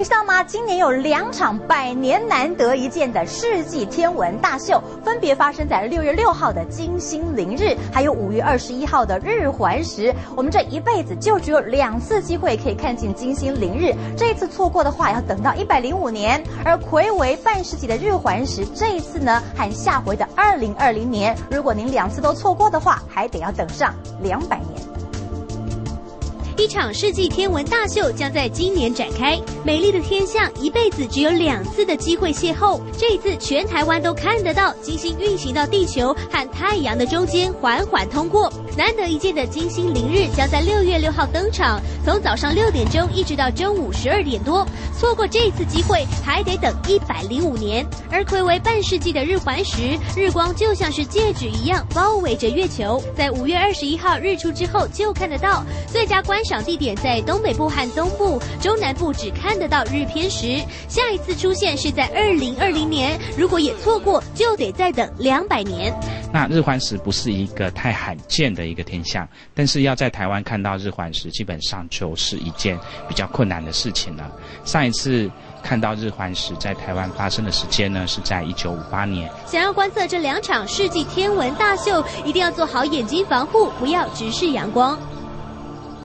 知道吗？今年有2场100年难得一见的世纪天文大秀，分别发生在6月6号的金星凌日，还有5月21号的日环食。我们这一辈子就只有2次机会可以看见金星凌日，这一次错过的话，要等到105年。而睽违半世纪的日环食，这一次呢，和下回的2020年，如果您2次都错过的话，还得要等上200年。 一场世纪天文大秀将在今年展开，美丽的天象一辈子只有2次的机会邂逅，这一次全台湾都看得到金星运行到地球和太阳的中间缓缓通过。难得一见的金星凌日将在6月6号登场，从早上6点钟一直到中午12点多，错过这次机会还得等105年。而睽违半世纪的日环食，日光就像是戒指一样包围着月球，在5月21号日出之后就看得到。最佳观赏地点在东北部和东部，中南部只看得到日偏食。下一次出现是在2020年，如果也错过，就得再等200年。 那日环食不是一个太罕见的一个天象，但是要在台湾看到日环食，基本上就是一件比较困难的事情了。上一次看到日环食在台湾发生的时间呢，是在1958年。 想要观测这2场世纪天文大秀，一定要做好眼睛防护，不要直视阳光。